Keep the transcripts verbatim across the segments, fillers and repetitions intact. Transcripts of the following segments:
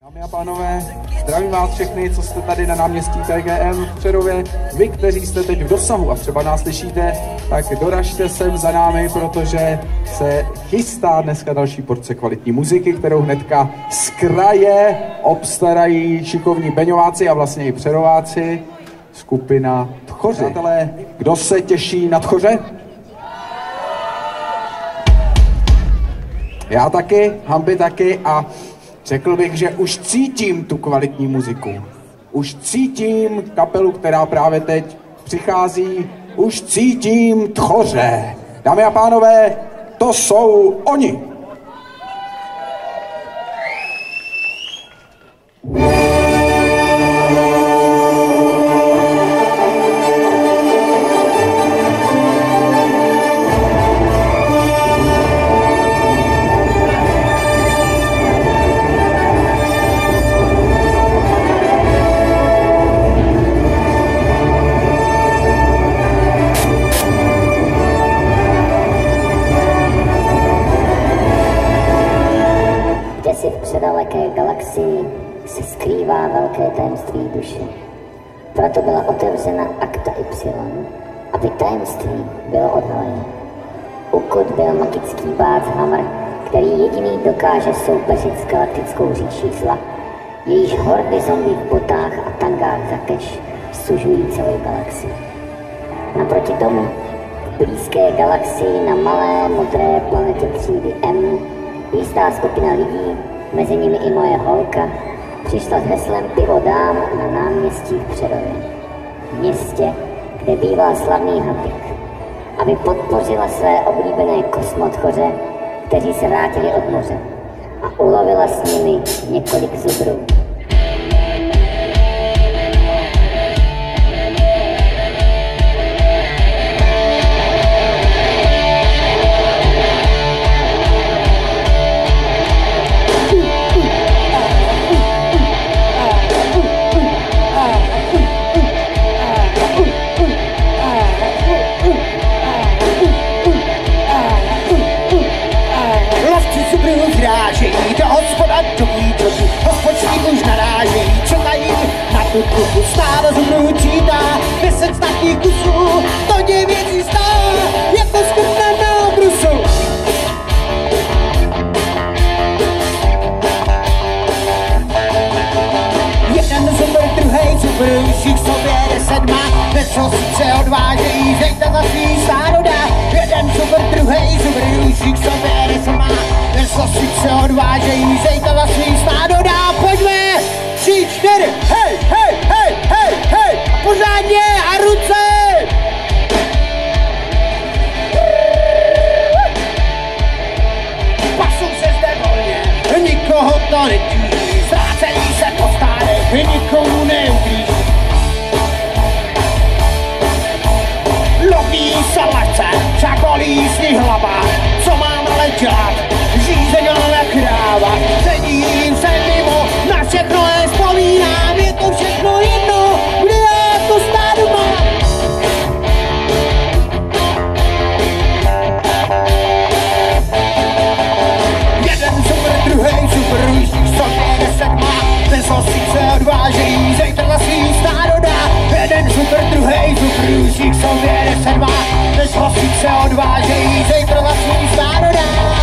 Dámy a pánové, zdravím vás všechny, co jste tady na náměstí T G M v Přerově. Vy, kteří jste teď v dosahu a třeba nás slyšíte, tak doražte sem za námi, protože se chystá dneska další porce kvalitní muziky, kterou hnedka z kraje obstarají šikovní beňováci a vlastně i přerováci, skupina Tchoři. Přátelé, kdo se těší na Tchoře? Já taky, Hamby taky a řekl bych, že už cítím tu kvalitní muziku. Už cítím kapelu, která právě teď přichází. Už cítím Tchoře. Dámy a pánové, to jsou oni. V předaleké galaxii se skrývá velké tajemství duše. Proto byla otevřena akta Y, aby tajemství bylo odhaleno. Ukud byl magický bác Hammer, který jediný dokáže soupeřit s galaktickou říší zla, jejíž hordy zombie v botách a tangách za keš sužují celou galaxii. Naproti tomu v blízké galaxii na malé modré planetě třídy M jistá skupina lidí, mezi nimi i moje holka, přišla s heslem Pivo dám na náměstí v Přerově, městě, kde býval slavný Hapik, aby podpořila své oblíbené kosmotchoře, kteří se vrátili od moře, a ulovila s nimi několik zubrů. Vyrážejí do hospoda, do výčotu, hospodští už narážejí, čekají na tu klubu, stádo zubrů čítá, deset statých kusů, to děvěcí stá, jako skutna na obrusu. Jeden zubr, druhej zubr, už jich sobě deset má, vesosí se odvážejí, zejta za svý stádo dá. Jeden zubr, druhej zubr, už jich sobě deset má, vesosí se odvážejí, zejta za svý stádo dá. Pojďme, tři, čtyři, hej, hej, hej, hej, hej, pořádně a ruce! Pasou se zde volně, nikoho to netíží, ztrácejí se po stádech, nikomu neublíží. Loví se lehce, však bolí z nich hlava, co mám ale dělat, řízená kráva, sedím se mimo, na všechno je vzpomínám, je to všechno jedno, kde já to stádu mám. Jeden super, druhej super, už jich sobě deset má, bez osí se odvážejí, zejtra za svý stádo dá. Jeden super, druhej super, už jich sobě deset má, bez osí se odvážejí, zejtra za svý stádo dá.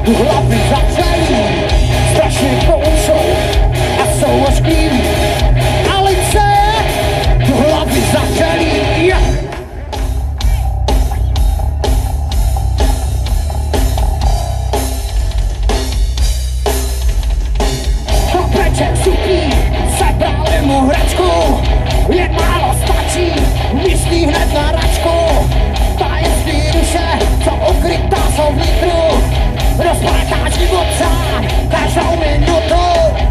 tu hlavy začalí, strašně koušou a jsou oškliví. Alice, tu hlavy začalí. Kopeček suplí, sebrali mu hračku, jen málo stačí, myslí hned na račku. Tajemství duše, co ukrytá jsou vnitru, rozplétá život sám, každou minutu.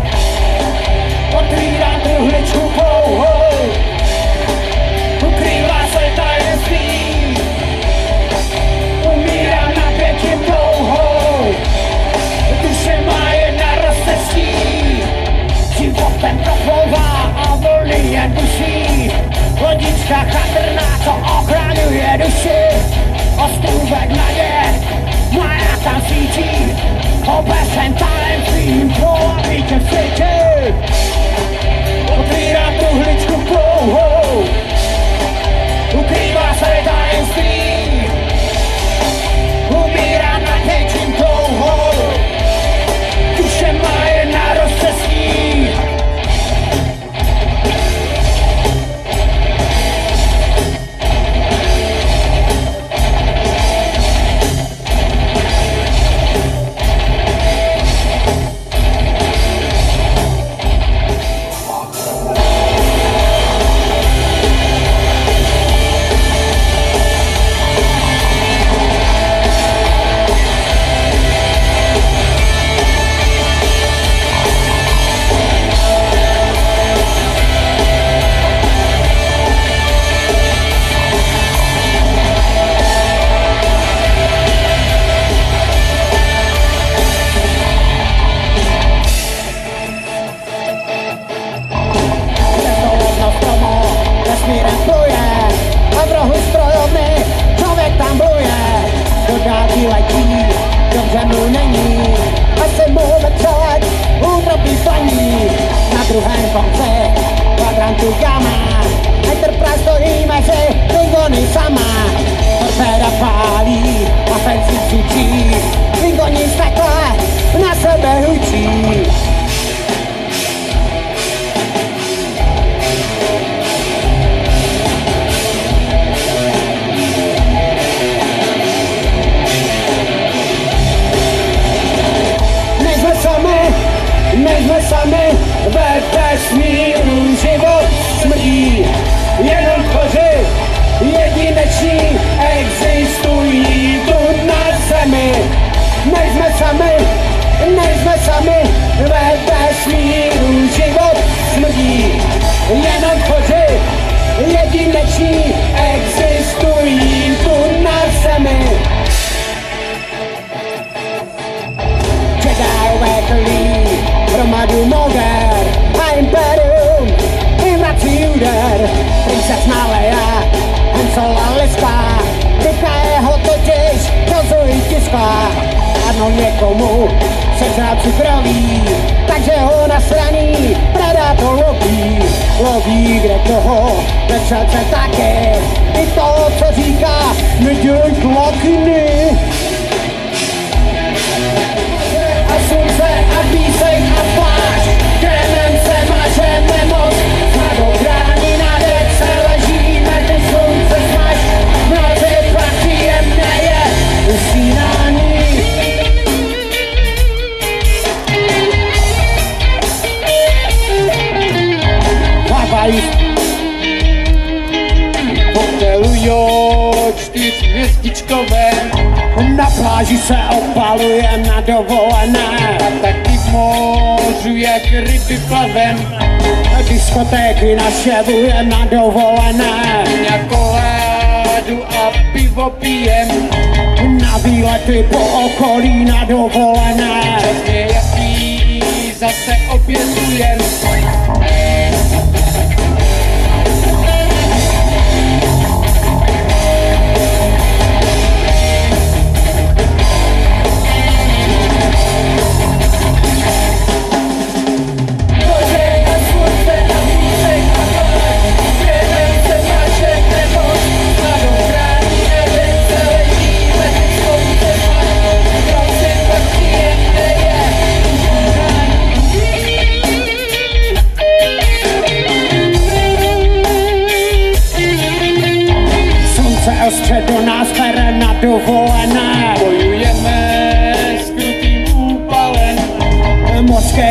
Otvírá truhličku pouhou, ukrývá se tajemství, umírá napětím touhou, duše má jedna rozcestí, životem proplouvá a vlny jen duší, lodička chatrná, co ochraňuje duši, ostrůvek naděje, maja tam svítí, obecen tajemstvím polaví tě v světě. Otvírá truhličku pouhou, ukrývá se tajemství, umírá napětím touhou, duše má jedna rozcestí. Na pláži se opaluje na dovolené a taky v mořu jak ryby plavem. Diskotéky naševuje na dovolené, čokoládu a pivo pijem. Na výlety po okolí na dovolené, přesně jaký zase opětujem.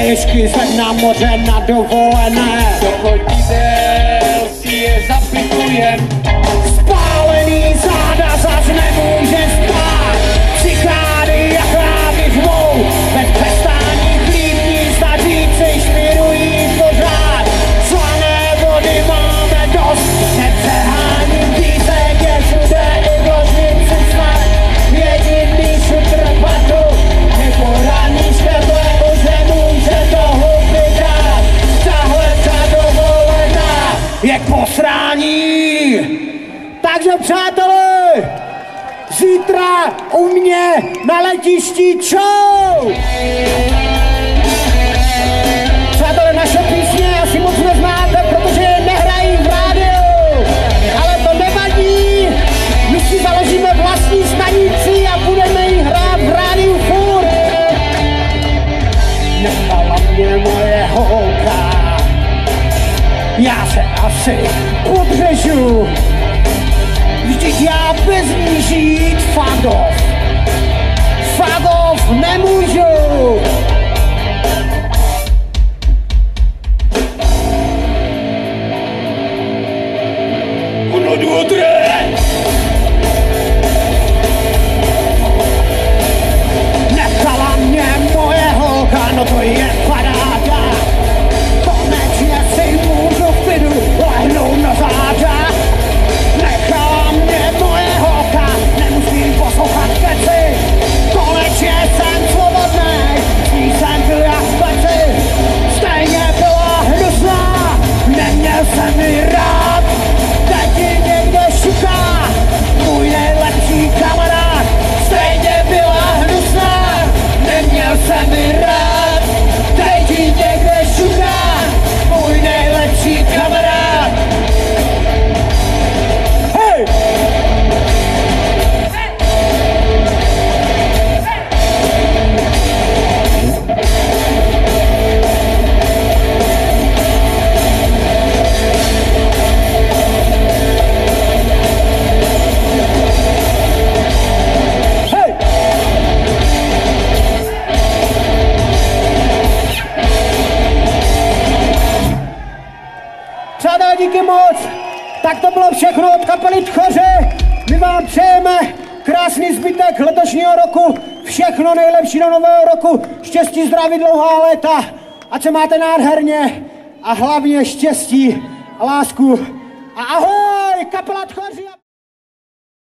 pěšky se na moře na dovolené. Do chodidel si je zapikujem. Spálený záda zas nemůže spát. Cikády jak rády řvou, bez přestání chlípní staříci šmirují pořád. Slané vody máme dost, nepřeháním píseň je všude i v ložnici snad. Jediný šutr patu, nebo ranní šteble už nemůže do hlouby dát. Tahle ta dovolená je k posrání. Takže přátelé, zítra u mě na letišti čau! Přátelé, naše písně asi moc neznáte, protože je nehrají v rádiu. Ale to nevadí, my si založíme vlastní stanici a budeme ji hrát v rádiu furt. Nechala mě moje holka, já se asi podřežu. Vždyť já bez ní žít fagov, fagov nemůžu. Uno, dvě, tři. Nechala mě moje holka, no to je paráda. Konečně si můžu v klidu lehnout na záda. Nechala mě moje holka, nemusím poslouchat keci. Konečně jsem svobodnej, s ní jsem byl jak v peci. Stejně byla hnusná, neměl jsem ji rád. Teď ji někde šuká, můj nejlepší kamarád. Stejně byla hnusná, neměl jsem ji rád. Teď ji někde šuká, můj nejlepší kamarád. Hej! Přátelé, díky moc. Tak to bylo všechno od kapely Tchoře. My vám přejeme krásný zbytek letošního roku. Všechno nejlepší do nového roku. Štěstí, zdraví, dlouhá léta. Ať se máte nádherně. A hlavně štěstí a lásku. A ahoj, kapela Tchoři.